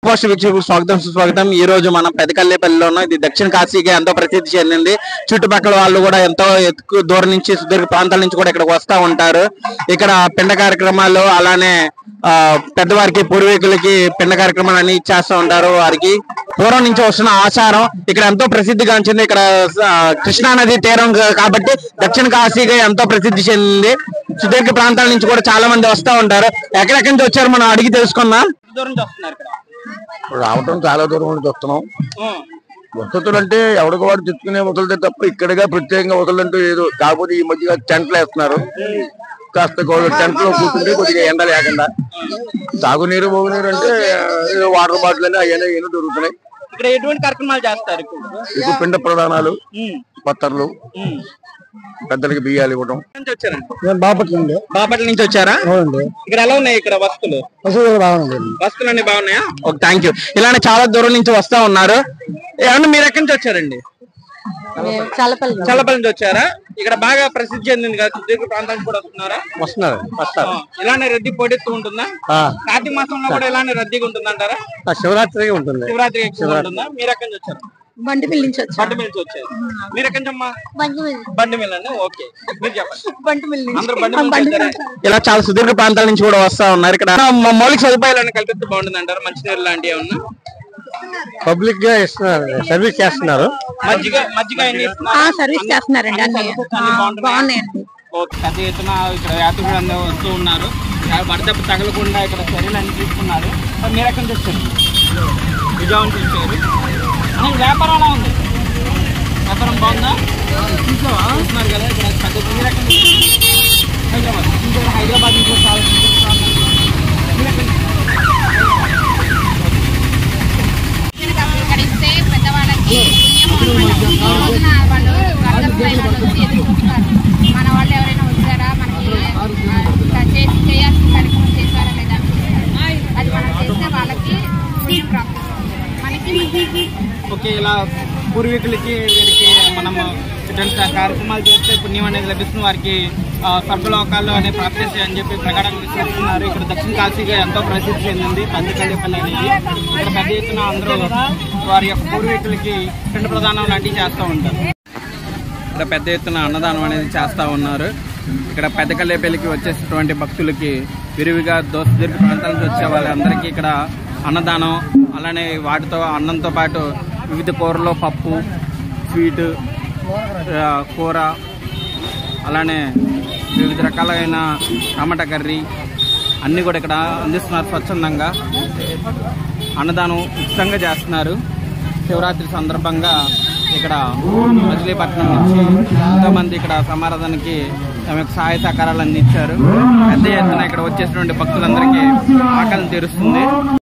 Post వీక్షకులకు స్వాగతం సుస్వాగతం। ఈ రోజు మనం పెదకల్లేపల్లిలో ఉన్నాం। ఇది దక్షిణ కాశీగా ఎంతో ప్రసిద్ధి చెందింది। చుట్టుపక్కల వాళ్ళు కూడా ఎంతో దూరం నుంచి సుదీర్ఘ ప్రాంతాల నుంచి కూడా ఇక్కడికి వస్తూ ఉంటారు। ఇక్కడ పిండ కార్యక్రమాలు అలానే పెద్దవారికి పూర్వీకులకి పిండ కార్యక్రమాలు అన్ని ఇచ్చేస్తూ ఉంటారు। వారికి పూర్వం నుంచి వస్తున్న ఆచారం ఇక్కడ ఎంతో ప్రసిద్ధిగాంచింది। ఇక్కడ కృష్ణా నది తీరం కాబట్టి దక్షిణ కాశీగా ఎంతో ప్రసిద్ధి చెందింది। సుదీర్ఘ ప్రాంతాల నుంచి కూడా చాలా మంది వస్తూ ఉంటారు। ఎక్కడెక్కడి నుంచి వచ్చారు మనం అడిగి తెలుసుకుందాం। దూరం నుంచి వస్తున్నారు రావటం చాలా దూరం నుంచి వస్తున్నాం। వసతులు అంటే ఎవరికి వాడు తెచ్చుకునే వసతులే తప్ప ఇక్కడగా ప్రత్యేకంగా వసతులంటూ ఏదో కాకపోతే ఈ మధ్యగా టెంట్లు వేస్తున్నారు। కాస్త టెంట్ లో కూర్చుంటే కొద్దిగా ఎండ లేకుండా తాగునీరు మోగునీరు అంటే వాటర్ బాటిల్ అని అవన్నీ ఏమో దొరుకుతున్నాయి। ఇక్కడ ఎటువంటి కార్యక్రమాలు చేస్తారు? ఎక్కువ పిండ ప్రదానాలు, పత్తర్లు, పెద్దలకి బియ్యాలు ఇవ్వడం। బాపట్ల నుంచి వచ్చారా? ఇక్కడ ఎలా ఉన్నాయి ఇక్కడ వస్తువులు? వస్తువులు అన్ని బాగున్నాయా? Okay, thank you. ఇలానే చాలా దూరం నుంచి వస్తా ఉన్నారు। ఏమన్నా మీరు ఎక్కడి నుంచి వచ్చారండి? చల్లపల్లి నుంచి వచ్చారా? ఇక్కడ బాగా ప్రసిద్ధి చెందింది కదా, సుదీర్ఘ ప్రాంతానికి కూడా వస్తున్నారు। ఇలానే రద్దీ పోటెత్తు ఉంటుందా? కార్తీక మాసంలో కూడా ఇలానే రద్దీగా ఉంటుందంటారా? శివరాత్రి ఉంటుంది। శివరాత్రి ఎక్కువ ఉంటుందా? మీరు ఎక్కడి నుంచి వచ్చారు? బండిమిల్ నుంచి వచ్చారు। మీరు ఎక్కడి నుంచి అమ్మా? బండిమిల్ అండి। ఓకే, మీరు చెప్పండి। ఇలా చాలా సుదీర్ఘ ప్రాంతాల నుంచి కూడా వస్తా ఉన్నారు। ఇక్కడ మౌలిక సదుపాయాలను కల్పిస్తే బాగుంటుంది అంటారు? మంచినీరు లాంటివి ఏమన్నా పబ్లిక్ గా ఇస్తున్నారు, సర్వీస్ చేస్తున్నారు। సర్వీస్ చేస్తున్నారండి, అన్ని బాగున్నాయండి। పెద్ద ఎత్తున ఇక్కడ యాత్రికులు అందరూ వస్తూ ఉన్నారు। వడదెబ్బ తగలకుండా ఇక్కడ చర్యలు అన్ని తీసుకున్నారు। మీరు ఎక్కడి నుంచి వచ్చారు? విజయవాడ నుంచి వచ్చారు। వ్యాపారం ఎలా ఉంది? వ్యాపారం బాగుందా? చూస్తున్నారు కదా ఇక్కడ పెద్ద హైదరాబాద్ నుంచి చాలా మన వాళ్ళు ఎవరైనా వచ్చారా, మనకి చేయాల్సిన కార్యక్రమం చేశారా లేదా అది మనం చేస్తే వాళ్ళకి మనకి ఓకే। ఇలా పూర్వీకులకి వీరికి మనం ఇటువంటి కార్యక్రమాలు చేస్తే పుణ్యం అనేది లభిస్తుంది, వారికి స్వర్గలోకాలు అనే ప్రాప్తి అని చెప్పి ప్రకటన చేస్తున్నారు। ఇక్కడ దక్షిణ కాశీగా ఎంతో ప్రసిద్ధి చెందింది పెద్దకల్లేపల్లి అనేది। ఇక్కడ పెద్ద ఎత్తున అందరూ వారి యొక్క పూర్వీకులకి పిండ ప్రదానం లాంటివి చేస్తూ ఉంటారు। ఇక్కడ పెద్ద ఎత్తున అన్నదానం అనేది చేస్తూ ఉన్నారు। ఇక్కడ పెద్దకల్లేపల్లికి వచ్చేటటువంటి భక్తులకి విరివిగా సుదీర్ఘ ప్రాంతాల నుంచి వచ్చే వాళ్ళందరికీ ఇక్కడ అన్నదానం అలానే వాటితో అన్నంతో పాటు వివిధ కూరలో పప్పు, స్వీటు, కూర, అలానే వివిధ రకాలైన టమాటా కర్రీ అన్నీ కూడా ఇక్కడ అందిస్తున్నారు స్వచ్ఛందంగా। అన్నదానం ఉచితంగా చేస్తున్నారు। శివరాత్రి సందర్భంగా ఇక్కడ మచిలీపట్నం నుంచి ఎంతోమంది ఇక్కడ సమారాధనకి తమ యొక్క సహాయ సహకారాలు అందించారు। పెద్ద ఎత్తున ఇక్కడ వచ్చేసినటువంటి భక్తులందరికీ ఆకలిని తీరుస్తుంది।